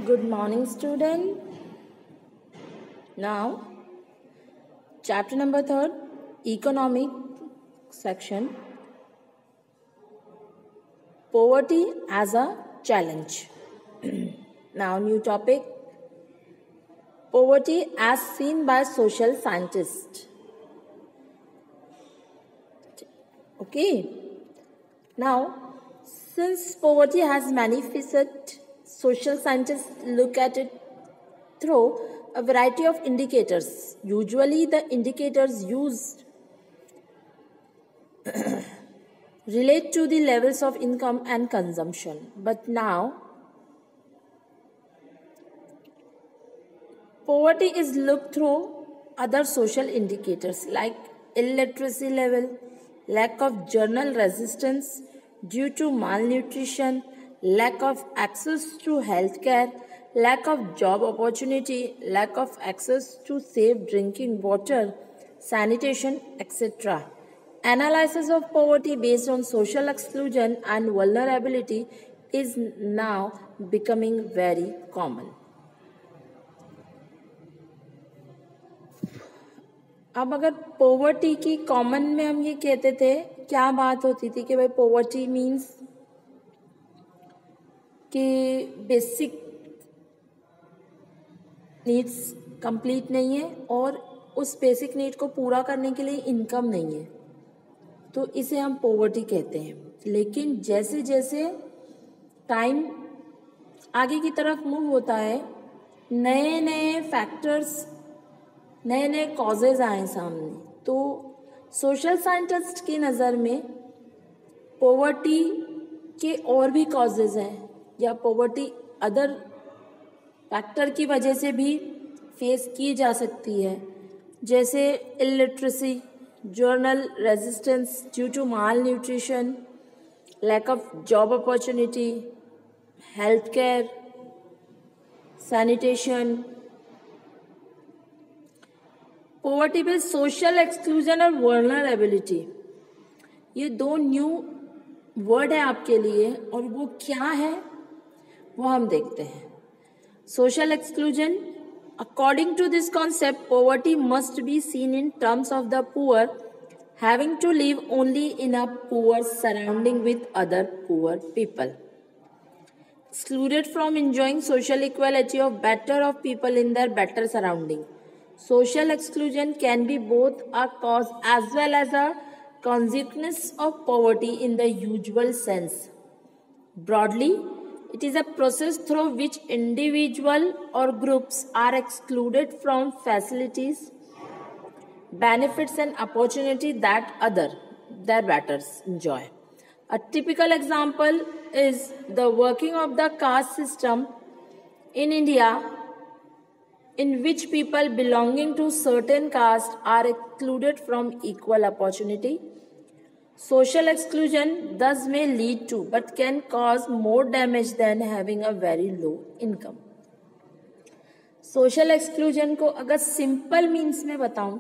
Good morning, student. Now, chapter number 3, economic section, poverty as a challenge. Now, new topic, poverty as seen by social scientists. Okay. Now, since poverty has many facets, social scientists look at it through a variety of indicators. Usually, the indicators used relate to the levels of income and consumption. But now, poverty is looked through other social indicators like illiteracy level, lack of journal resistance due to malnutrition, lack of access to healthcare, lack of job opportunity, lack of access to safe drinking water, sanitation, etc. Analysis of poverty based on social exclusion and vulnerability is now becoming very common. अब अगर poverty की common में हम ये कहते थे, क्या बात होती थी कि भाई पॉवर्टी मीन्स कि बेसिक नीड्स कंप्लीट नहीं है और उस बेसिक नीड को पूरा करने के लिए इनकम नहीं है, तो इसे हम पॉवर्टी कहते हैं. लेकिन जैसे जैसे टाइम आगे की तरफ मूव होता है, नए नए फैक्टर्स, नए नए कॉजेज आए सामने, तो सोशल साइंटिस्ट की नज़र में पॉवर्टी के और भी कॉजेज हैं या पॉवर्टी अदर फैक्टर की वजह से भी फेस की जा सकती है, जैसे illiteracy, general resistance due to malnutrition, lack of job opportunity, health care, sanitation. Poverty पे सोशल एक्सक्लूजन और वर्नरेबिलिटी, ये दो न्यू वर्ड है आपके लिए, और वो क्या है वो हम देखते हैं. Social exclusion, according to this concept poverty must be seen in terms of the poor having to live only in a poor surrounding with other poor people, excluded from enjoying social equality of better of people in their better surrounding. Social exclusion can be both a cause as well as a consequence of poverty in the usual sense. Broadly, it is a process through which individual or groups are excluded from facilities, benefits and opportunity that their betters enjoy. A typical example is the working of the caste system in India, in which people belonging to certain caste are excluded from equal opportunity. Social exclusion thus may lead to but can cause more damage than having a very low income. Social exclusion को अगर simple means में बताऊं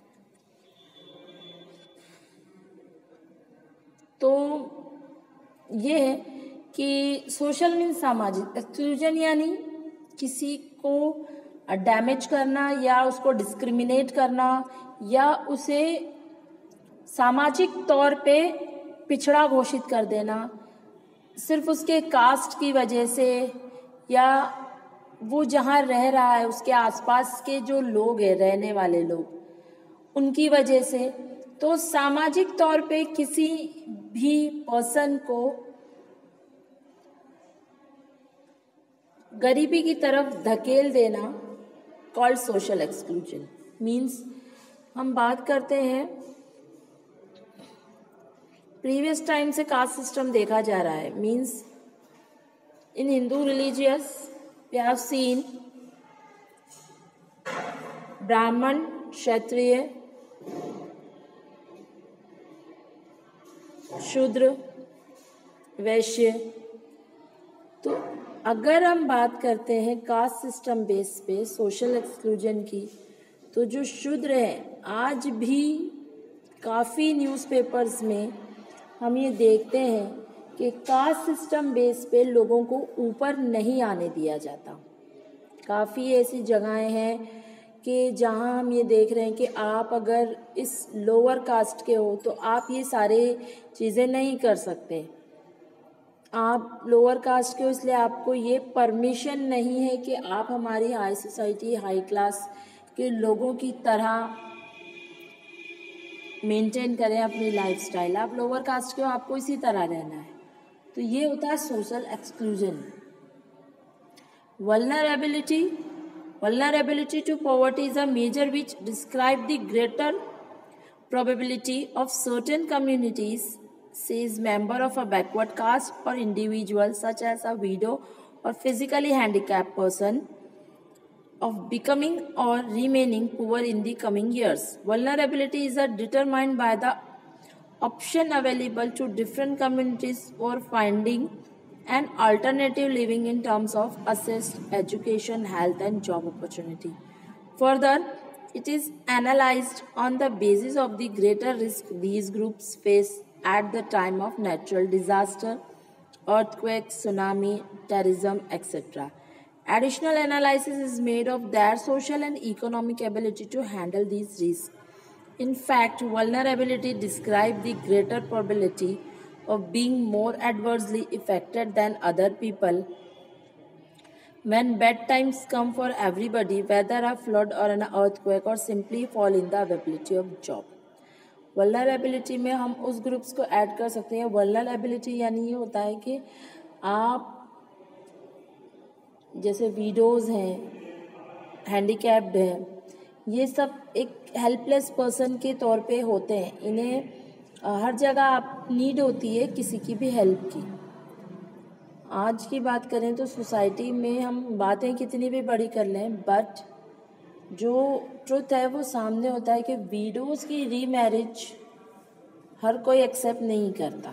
तो ये है कि social means सामाजिक, exclusion यानी किसी को डैमेज करना या उसको डिस्क्रिमिनेट करना या उसे सामाजिक तौर पे पिछड़ा घोषित कर देना सिर्फ उसके कास्ट की वजह से, या वो जहाँ रह रहा है उसके आसपास के जो लोग हैं, रहने वाले लोग, उनकी वजह से. तो सामाजिक तौर पे किसी भी पर्सन को गरीबी की तरफ धकेल देना कॉल्ड सोशल एक्सक्लूजन. मीन्स हम बात करते हैं, प्रीवियस टाइम से कास्ट सिस्टम देखा जा रहा है. Means in Hindu religious we have seen Brahmin, Kshatriya, शूद्र, वैश्य. तो अगर हम बात करते हैं कास्ट सिस्टम बेस पे सोशल एक्सक्लूजन की, तो जो शूद्र हैं, आज भी काफ़ी न्यूज़पेपर्स में हम ये देखते हैं कि कास्ट सिस्टम बेस पे लोगों को ऊपर नहीं आने दिया जाता. काफ़ी ऐसी जगहें हैं कि जहाँ हम ये देख रहे हैं कि आप अगर इस लोअर कास्ट के हो तो आप ये सारे चीज़ें नहीं कर सकते। आप लोअर कास्ट के हो इसलिए आपको ये परमिशन नहीं है कि आप हमारी हाई सोसाइटी, हाई क्लास के लोगों की तरह मेंटेन करें अपनी लाइफस्टाइल। आप लोअर कास्ट के हो, आपको इसी तरह रहना है। तो ये होता है social exclusion. Vulnerability to poverty is a measure which describes the greater probability of certain communities, says member of a backward caste or individual such as a widow or physically handicapped person, of becoming or remaining poor in the coming years. Vulnerability is determined by the option available to different communities for finding an alternative living in terms of access, education, health, and job opportunity. Further, it is analyzed on the basis of the greater risk these groups face at the time of natural disaster, earthquake, tsunami, terrorism, etc. Additional analysis is made of their social and economic ability to handle these risks. In fact, vulnerability describes the greater probability of being more adversely affected than other people when bad times come for everybody, whether a flood or an earthquake or simply fall in the availability of job. Vulnerability में हम उस groups को add कर सकते हैं। Vulnerability यानी ये होता है कि आप जैसे विडोज़ हैं, हैंडीकैप्ड हैं, ये सब एक हेल्पलेस पर्सन के तौर पे होते हैं। इन्हें हर जगह आप नीड होती है किसी की भी हेल्प की। आज की बात करें तो सोसाइटी में हम बातें कितनी भी बड़ी कर लें, बट जो ट्रुथ है वो सामने होता है कि विडोज़ की रीमैरिज हर कोई एक्सेप्ट नहीं करता।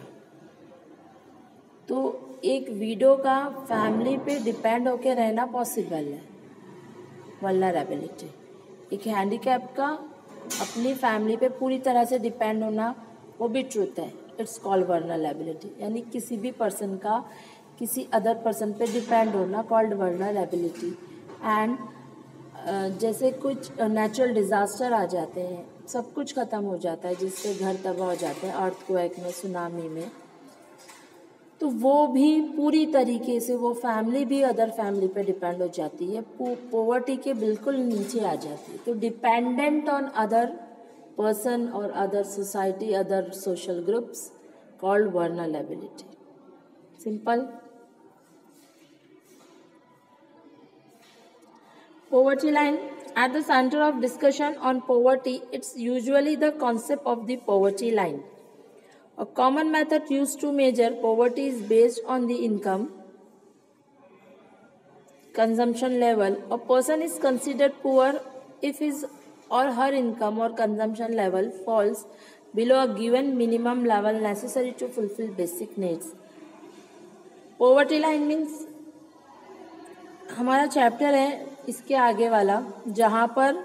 तो एक विडो का फैमिली पे डिपेंड होकर रहना पॉसिबल है, वल्नरेबिलिटी। एक हैंडीकैप का अपनी फैमिली पे पूरी तरह से डिपेंड होना वो भी ट्रूथ है। इट्स कॉल्ड वल्नरेबिलिटी, यानी किसी भी पर्सन का किसी अदर पर्सन पे डिपेंड होना कॉल्ड वल्नरेबिलिटी। एंड जैसे कुछ नेचुरल डिज़ास्टर आ जाते हैं, सब कुछ ख़त्म हो जाता है, जिससे घर तबाह हो जाते हैं अर्थक्वेक में, सुनामी में, तो वो भी पूरी तरीके से वो फैमिली भी अदर फैमिली पे डिपेंड हो जाती है, पॉवर्टी के बिल्कुल नीचे आ जाती है। तो dependent on other person or other society, other social groups called vulnerability. Simple. Poverty line. At the center of discussion on poverty, it's usually the concept of the poverty line. A common method used to measure poverty is based on the income, consumption level. A person is considered poor if his or her income or consumption level falls below a given minimum level necessary to fulfill basic needs. Poverty line means हमारा chapter है इसके आगे वाला, जहाँ पर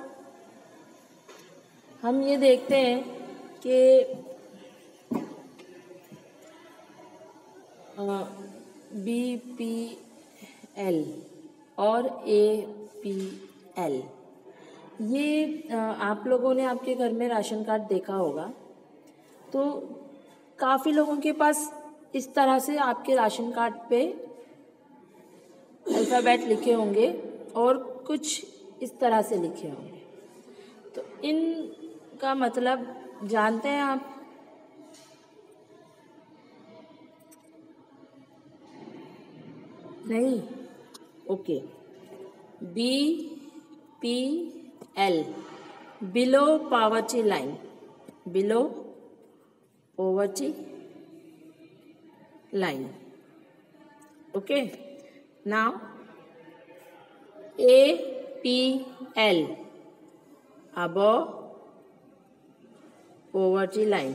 हम ये देखते हैं कि BPL और APL, ये आप लोगों ने आपके घर में राशन कार्ड देखा होगा, तो काफ़ी लोगों के पास इस तरह से आपके राशन कार्ड पे अल्फ़ाबेट लिखे होंगे और कुछ इस तरह से लिखे होंगे। तो इनका मतलब जानते हैं आप? नहीं? Okay. BPL, below poverty line, below poverty line. Okay. Now APL, above poverty line.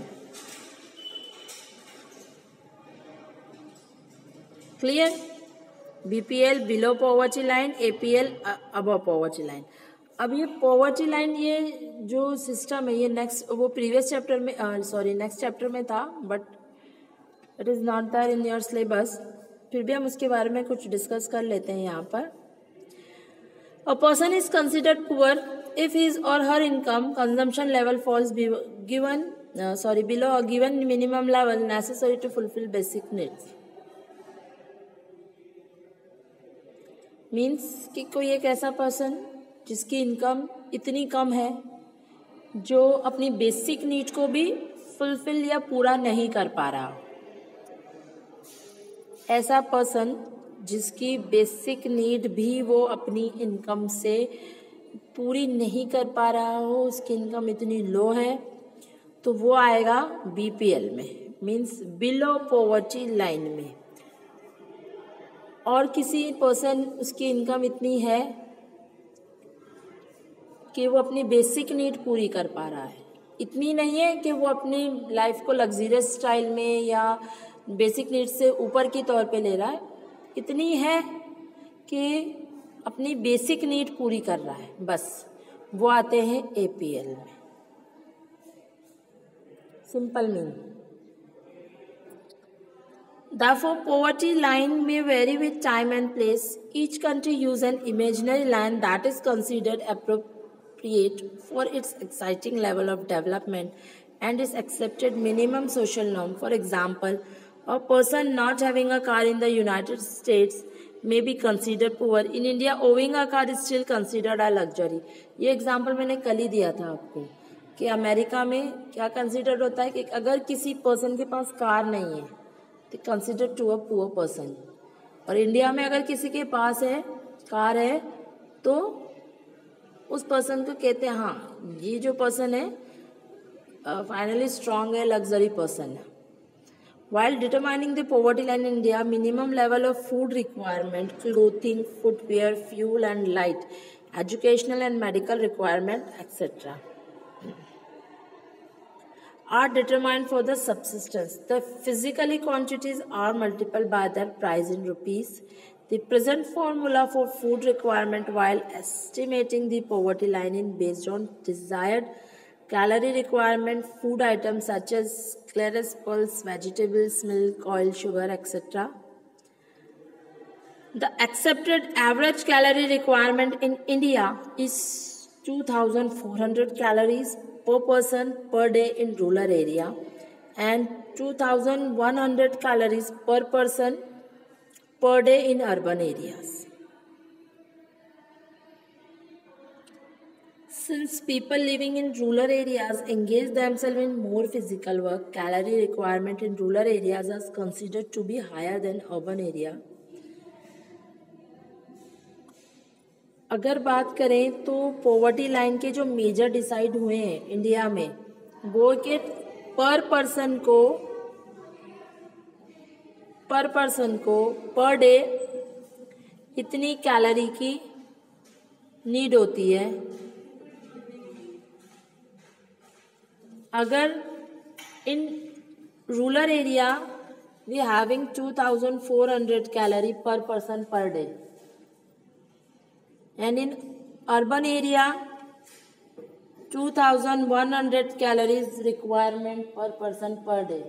Clear? BPL below poverty line, APL above poverty line. अब ये poverty line, ये जो सिस्टम है, ये वो प्रीवियस चैप्टर में नेक्स्ट चैप्टर में था, but it is not there in your syllabus. फिर भी हम उसके बारे में कुछ डिस्कस कर लेते हैं यहाँ पर। A person is considered poor if his or her income consumption level falls below a given minimum level necessary to fulfill basic needs. Means कि कोई एक ऐसा पर्सन जिसकी इनकम इतनी कम है जो अपनी बेसिक नीड को भी फुलफिल या पूरा नहीं कर पा रहा, ऐसा पर्सन जिसकी बेसिक नीड भी वो अपनी इनकम से पूरी नहीं कर पा रहा हो, उसकी इनकम इतनी लो है, तो वो आएगा बीपीएल में, मीन्स बिलो पॉवर्टी लाइन में। और किसी पर्सन उसकी इनकम इतनी है कि वो अपनी बेसिक नीड पूरी कर पा रहा है, इतनी नहीं है कि वो अपनी लाइफ को लग्जरियस स्टाइल में या बेसिक नीड से ऊपर की तौर पे ले रहा है, इतनी है कि अपनी बेसिक नीड पूरी कर रहा है, बस वो आते हैं एपीएल में। Simple meaning. Therefore, poverty line may vary with time and place. Each country uses an imaginary line that is considered appropriate for its exciting level of development and is accepted minimum social norm. For example, a person not having a car in the United States may be considered poor. In India, owning a car is still considered a luxury. ये example मैंने कल ही दिया था आपको कि America में क्या consider होता है कि अगर किसी पर्सन के पास कार नहीं है तो consider to a poor person, और इंडिया में अगर किसी के पास है कार है तो उस पर्सन को कहते हैं हाँ ये जो पर्सन है फाइनली स्ट्रांग है, लग्जरी पर्सन है। While determining the poverty line in India, minimum level of food requirement, clothing, footwear, fuel and light, educational and medical requirement, etc. are determined for the subsistence. The physically quantities are multiplied by their price in rupees. The present formula for food requirement while estimating the poverty line is based on desired calorie requirement food items such as sclerus pulse, vegetables, milk, oil, sugar, etc. The accepted average calorie requirement in India is 2,400 calories per person per day in rural area and 2,100 calories per person per day in urban areas. Since people living in rural areas engage themselves in more physical work, calorie requirement in rural areas is considered to be higher than urban area. अगर बात करें तो poverty line के जो major decide हुए हैं India में वो कि पर पर्सन को पर डे इतनी कैलोरी की नीड होती है। अगर in rural area we having 2,400 calorie per person per day and in urban area 2,100 calories requirement per person per day.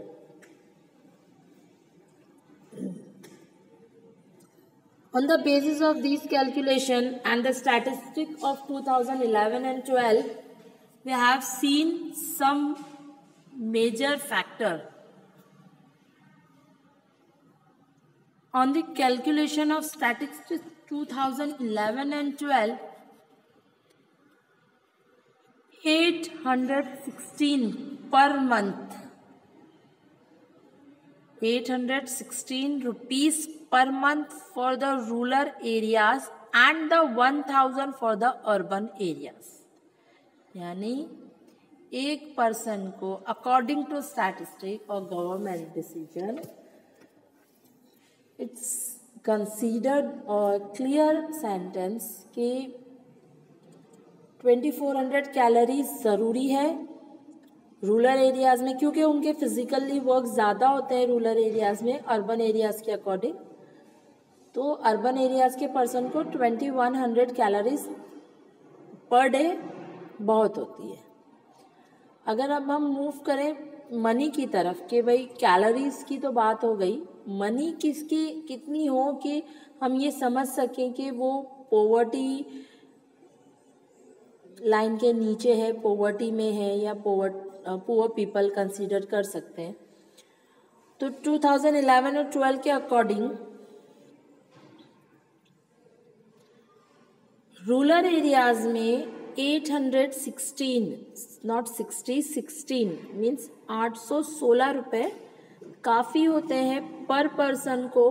On the basis of these calculation and the statistic of 2011 and 12, we have seen some major factor on the calculation of statistics 2011 and 12, 816 per month, 816 rupees per month for the rural areas and the 1,000 for the urban areas. यानी एक person को according to statistic और government decision it's considered और clear sentence कि 2,400 calories ज़रूरी है rural areas में, क्योंकि उनके फिजिकली वर्क ज़्यादा होते हैं रूरल एरियाज़ में अर्बन एरियाज़ के अकॉर्डिंग। तो अर्बन एरियाज़ के पर्सन को 2,100 कैलोरीज पर डे बहुत होती है। अगर अब हम मूव करें मनी की तरफ कि भाई कैलोरीज की तो बात हो गई, मनी किसकी कितनी हो कि हम ये समझ सकें कि वो पॉवर्टी लाइन के नीचे है, पॉवर्टी में है, या पुअर पीपल कंसीडर कर सकते हैं। तो 2011 और 12 के अकॉर्डिंग रूरल एरियाज में 816 नॉट 60 16 मीन्स 816 रुपये काफ़ी होते हैं पर पर्सन को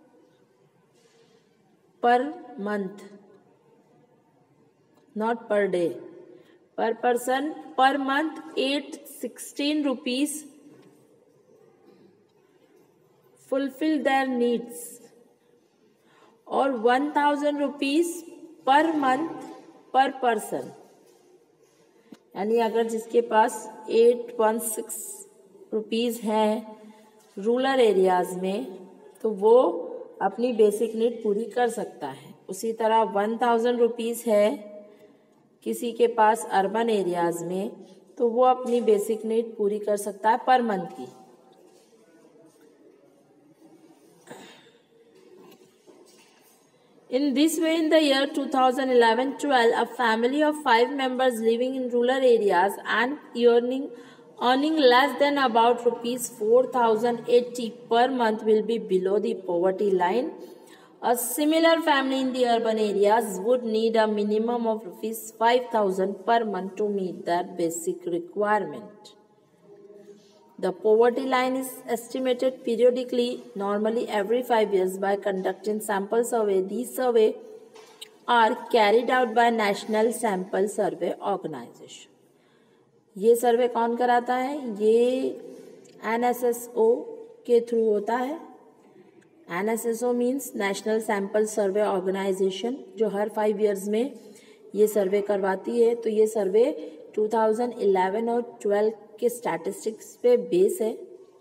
per month, not per day, per person per month 816 rupees fulfill their needs, और 1000 रुपीज पर मंथ पर पर्सन। यानी अगर जिसके पास 816 रुपीज है रूरल एरियाज में, तो वो अपनी बेसिक नीड पूरी कर सकता है। उसी तरह 1000 रुपीज है किसी के पास अर्बन एरियाज में, तो वो अपनी बेसिक नीड पूरी कर सकता है पर मंथ की। In this way, in the year 2011-12, a family of 5 members living in rural areas and earning less than about rupees 4,080 per month will be below the poverty line. A similar family in the urban areas would need a minimum of rupees 5,000 per month to meet their basic requirement. The poverty line is estimated periodically, normally every 5 years, by conducting sample survey. These surveys are carried out by National Sample Survey Organization. ये सर्वे कौन कराता है? ये NSSO के through होता है। NSSO means national sample survey organisation, जो हर 5 years में ये सर्वे करवाती है। तो ये सर्वे 2011 और 12 के स्टैटिस्टिक्स पे बेस है।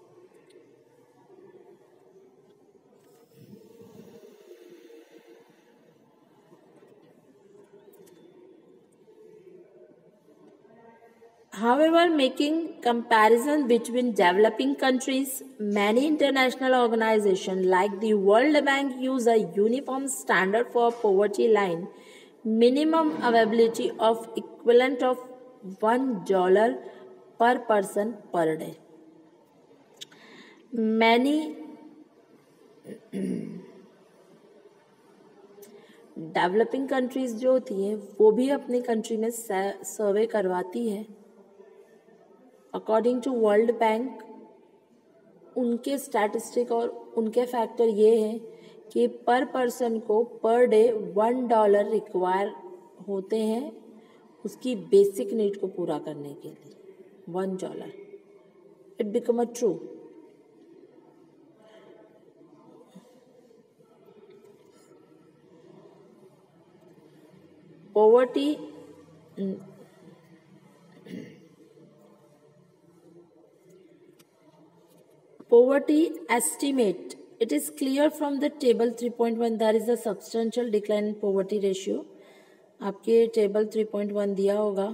However, making comparison between developing countries, many international organizations like the World Bank use a uniform standard for poverty line, minimum availability of equivalent of $1 per person per day. Many developing countries जो होती हैं वो भी अपनी country में survey करवाती है। According to World Bank, उनके स्टैटिस्टिक और उनके फैक्टर ये हैं कि पर पर्सन को पर डे $1 रिक्वायर होते हैं उसकी बेसिक नीड को पूरा करने के लिए। $1 it become a true. Poverty estimate. It is clear from the table 3.1 there is a substantial decline in poverty ratio. आपके टेबल 3.1 दिया होगा।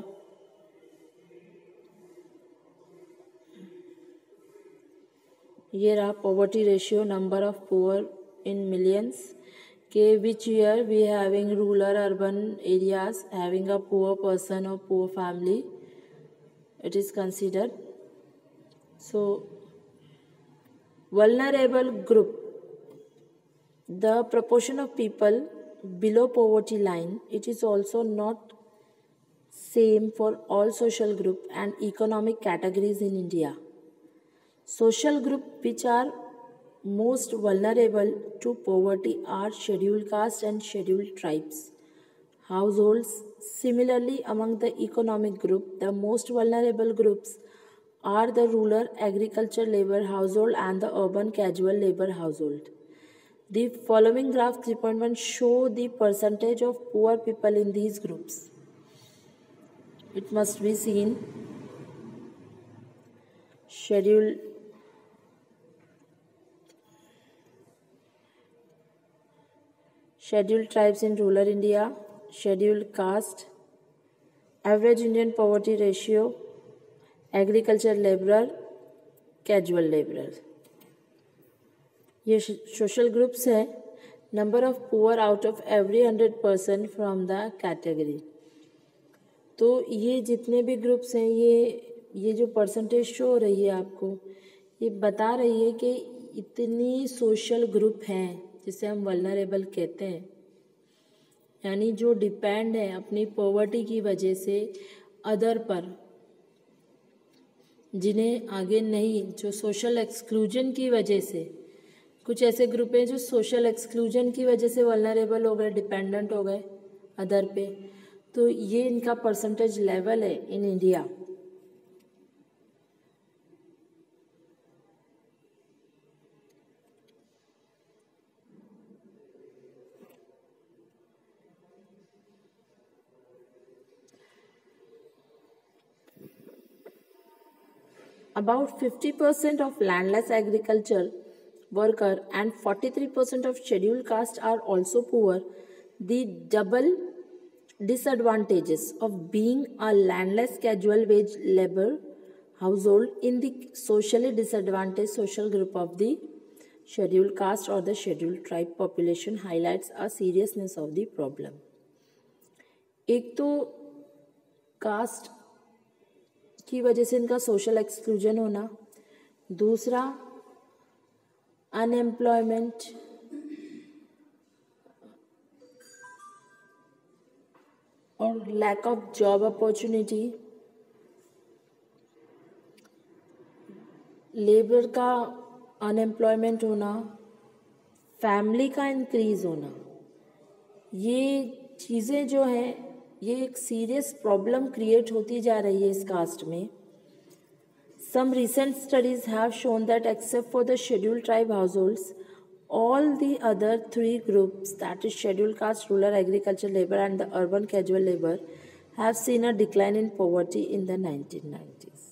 ये रहा poverty ratio, number of poor in millions के which year we having rural urban areas having a poor person or poor family it is considered. So vulnerable group, the proportion of people below poverty line, it is also not same for all social group and economic categories in India. Social group which are most vulnerable to poverty are scheduled caste and scheduled tribes households. Similarly, among the economic group, the most vulnerable groups are the rural agriculture labor household and the urban casual labor household. The following graph 3.1 show the percentage of poor people in these groups. It must be seen. Scheduled tribes in rural India, scheduled caste, average Indian poverty ratio, agriculture laborer, casual laborer. ये social groups है। Number of poor out of every 100% from the category. तो ये जितने भी groups हैं, ये जो percentage show हो रही है आपको, ये बता रही है कि इतनी सोशल ग्रुप हैं जिसे हम वल्नरेबल कहते हैं, यानी जो डिपेंड है अपनी पॉवर्टी की वजह से अदर पर, जिन्हें आगे नहीं, जो सोशल एक्सक्लूजन की वजह से, कुछ ऐसे ग्रुप हैं जो सोशल एक्सक्लूजन की वजह से वल्नरेबल हो गए, डिपेंडेंट हो गए अदर पे। तो ये इनका परसेंटेज लेवल है in India. About 50% of landless agriculture worker and 43% of scheduled caste are also poor. The double disadvantages of being a landless casual wage labor household in the socially disadvantaged social group of the scheduled caste or the scheduled tribe population highlights a seriousness of the problem. एक तो cast की वजह से इनका social exclusion होना, दूसरा unemployment, और lack of job opportunity, labour का अनएम्प्लॉयमेंट होना, फैमिली का इंक्रीज होना, ये चीज़ें जो हैं ये एक सीरियस प्रॉब्लम क्रिएट होती जा रही है इस कास्ट में। Some recent studies have shown that except for the scheduled tribe households, all the other three groups, that is scheduled caste, rural agriculture labor and the urban casual labor, have seen a decline in poverty in the 1990s.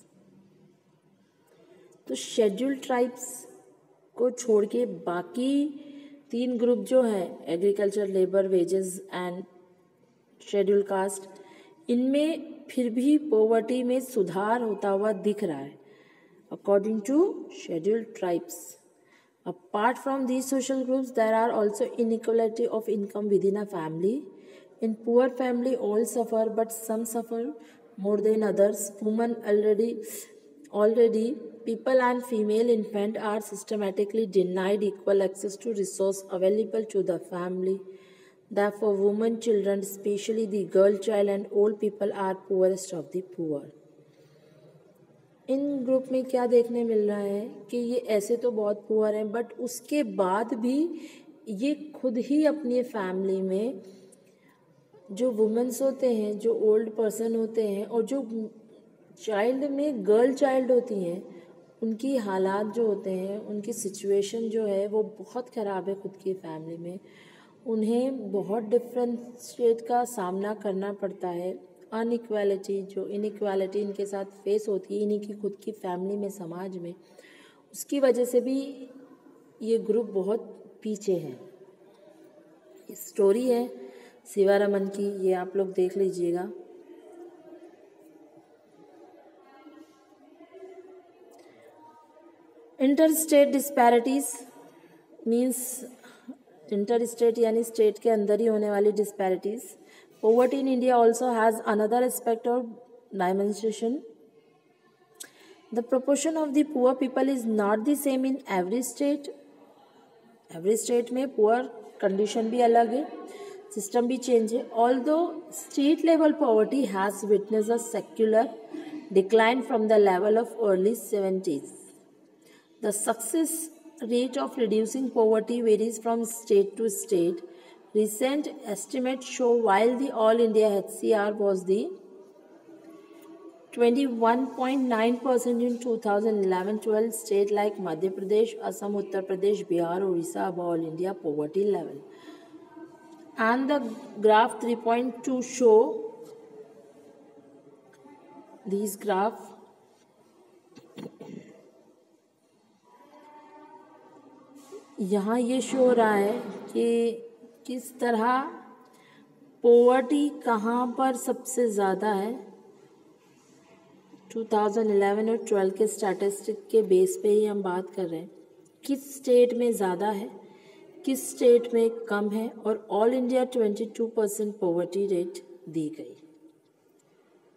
तो scheduled tribes को छोड़ के बाकी तीन group जो हैं, agriculture, labour, wages and schedule caste, इनमें फिर भी पॉवर्टी में सुधार होता हुआ दिख रहा है according to scheduled tribes. Apart from these social groups there are also inequality of income within a family. In poor family all suffer but some suffer more than others. Women already people and female infant are systematically denied equal access to resource available to the family. Therefore, women, children, especially the girl child and old people are poorest of the poor. इन group में क्या देखने मिल रहा है कि ये ऐसे तो बहुत पुअर हैं, बट उसके बाद भी ये खुद ही अपनी फैमिली में जो वुमेन्स होते हैं, जो ओल्ड पर्सन होते हैं और जो चाइल्ड में गर्ल चाइल्ड होती हैं, उनकी हालात जो होते हैं, उनकी सिचुएशन जो है वो बहुत ख़राब है खुद की फैमिली में। उन्हें बहुत डिफरेंशिएट का सामना करना पड़ता है। अनइक्वालिटी, जो इनइक्वालिटी इनके साथ फेस होती है इन्हीं की खुद की फैमिली में, समाज में, उसकी वजह से भी ये ग्रुप बहुत पीछे है। स्टोरी है शिवारमन की, ये आप लोग देख लीजिएगा। इंटरस्टेट डिस्पैरिटीज मीन्स इंटरस्टेट यानी स्टेट के अंदर ही होने वाली disparities. Poverty in India also has another aspect of dimension. The proportion of the poor people is not the same in every state. Every state में poor condition भी अलग है, system भी change है. Although state level poverty has witnessed a secular decline from the level of early 70s. The success rate of reducing poverty varies from state to state. Recent estimates show while the All India HCR was the 21.9% in 2011-12, states like Madhya Pradesh, Assam, Uttar Pradesh, Bihar, Orissa above All India poverty level. And the graph 3.2 show these graph यहाँ ये show हो रहा है कि किस तरह poverty कहाँ पर सबसे ज़्यादा है। 2011 और 12 के स्टैटिस्टिक के बेस पे ही हम बात कर रहे हैं, किस स्टेट में ज़्यादा है, किस स्टेट में कम है, और ऑल इंडिया 22% पोवर्टी रेट दी गई।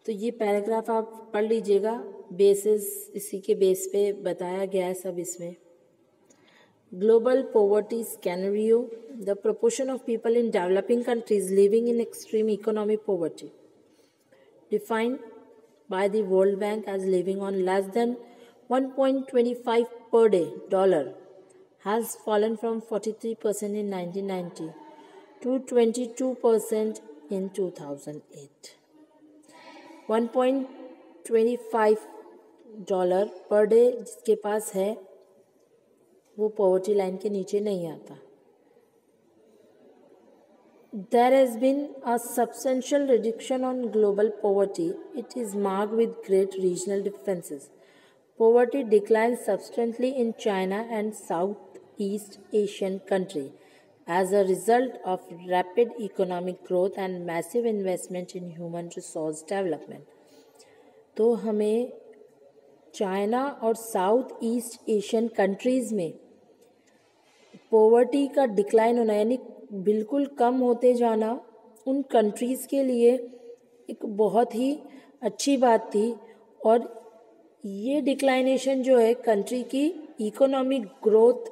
तो ये पैराग्राफ आप पढ़ लीजिएगा, बेसिस इसी के बेस पे बताया गया है सब इसमें। Global poverty scenario, the proportion of people in developing countries living in extreme economic poverty, defined by the World Bank as living on less than 1.25 per day dollar, has fallen from 43% in 1990 to 22% in 2008. $1.25 per day जिसके पास है वो poverty line के नीचे नहीं आता। There has been a substantial reduction on global poverty. It is marked with great regional differences. Poverty declined substantially in China and Southeast Asian countries as a result of rapid economic growth and massive investment in human resource development. तो हमें China और South East Asian countries में poverty का decline होना यानी बिल्कुल कम होते जाना उन कंट्रीज़ के लिए एक बहुत ही अच्छी बात थी। और ये डिक्लाइनेशन जो है कंट्री की इकोनॉमिक ग्रोथ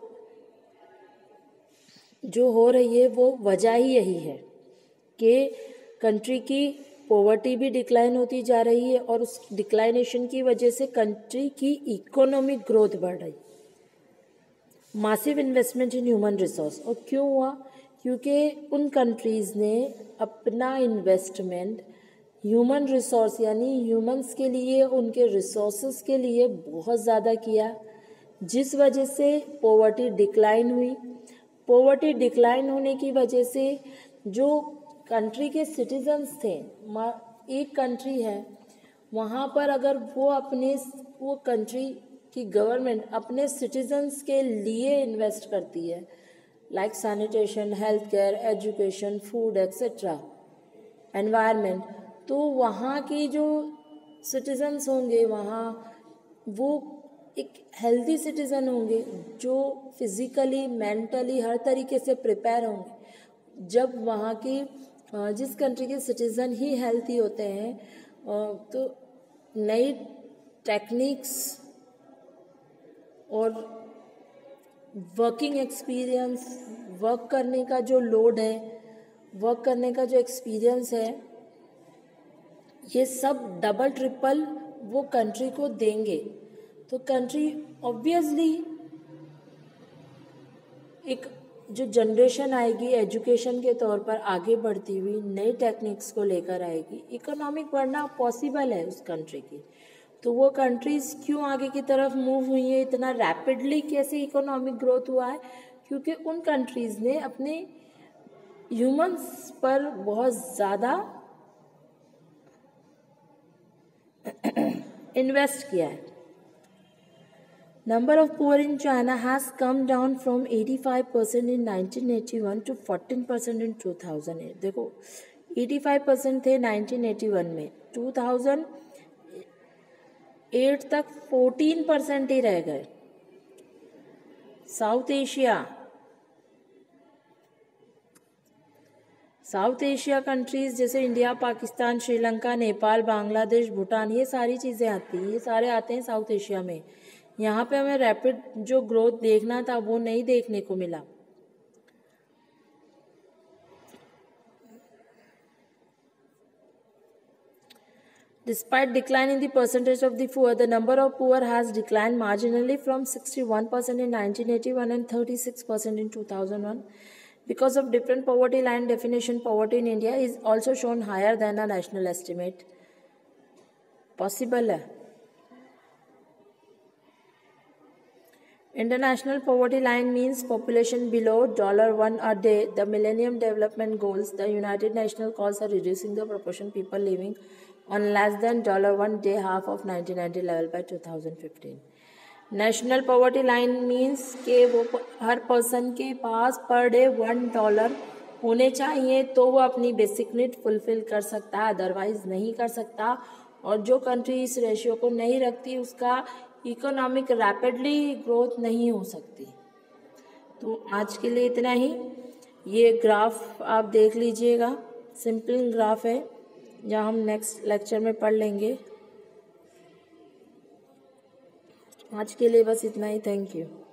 जो हो रही है वो वजह ही यही है कि कंट्री की पॉवर्टी भी डिक्लाइन होती जा रही है और उस डिक्लाइनेशन की वजह से कंट्री की इकोनॉमिक ग्रोथ बढ़ रही। Massive investment in human resource, और क्यों हुआ? क्योंकि उन कंट्रीज़ ने अपना इन्वेस्टमेंट ह्यूमन रिसोर्स यानी ह्यूमंस के लिए, उनके रिसोर्सेज के लिए बहुत ज़्यादा किया, जिस वजह से पॉवर्टी डिक्लाइन हुई। पॉवर्टी डिक्लाइन होने की वजह से जो कंट्री के सिटीजन्स थे, एक कंट्री है वहाँ पर अगर वो कंट्री की गवर्नमेंट अपने सिटीजन्स के लिए इन्वेस्ट करती है, like sanitation, health care, education, food etcetera, environment, तो वहाँ की जो सिटीजन्स होंगे वहाँ वो एक हेल्दी सिटीज़न होंगे जो फिज़िकली, मेंटली हर तरीके से प्रिपेयर होंगे। जब वहाँ की जिस कंट्री के सिटीज़न ही हेल्थी होते हैं तो नई टेक्निक्स और वर्किंग एक्सपीरियंस, वर्क करने का जो लोड है, वर्क करने का जो एक्सपीरियंस है, ये सब डबल ट्रिपल वो कंट्री को देंगे। तो कंट्री ऑब्वियसली एक जो जनरेशन आएगी एजुकेशन के तौर पर आगे बढ़ती हुई नई टेक्निक्स को लेकर आएगी, इकोनॉमिक बढ़ना पॉसिबल है उस कंट्री की। तो वो कंट्रीज़ क्यों आगे की तरफ मूव हुई है, इतना रैपिडली कैसे इकोनॉमिक ग्रोथ हुआ है? क्योंकि उन कंट्रीज़ ने अपने ह्यूमंस पर बहुत ज़्यादा इन्वेस्ट किया है। Number of poor in China has come down from 85% in 1981 to 14% in 2008. देखो 85% थे 1981 में, 2008 तक 14% ही रह गए। साउथ एशिया कंट्रीज़ जैसे इंडिया, पाकिस्तान, श्रीलंका, नेपाल, बांग्लादेश, भूटान, ये सारी चीज़ें आती हैं, ये सारे आते हैं साउथ एशिया में। यहाँ पे हमें रैपिड जो ग्रोथ देखना था वो नहीं देखने को मिला। Despite decline in the percentage of the poor, the number of poor has declined marginally from 61% in 1981 and 36% in 2001. Because of different poverty line definition, poverty in India is also shown higher than a national estimate. Possible है। International poverty line means population below $1 a day. The Millennium Development Goals, the United Nations calls for reducing the proportion people living on less than $1 day, half of 1990 level by 2015. National poverty line means के वो हर person के पास per day $1 होने चाहिए तो वो अपनी basic need fulfil कर सकता है, अदरवाइज नहीं कर सकता। और जो कंट्री इस रेशियो को नहीं रखती उसका इकोनॉमिक रैपिडली ग्रोथ नहीं हो सकती। तो आज के लिए इतना ही। ये ग्राफ आप देख लीजिएगा, सिंपल ग्राफ है, या हम नेक्स्ट लेक्चर में पढ़ लेंगे। आज के लिए बस इतना ही। Thank you.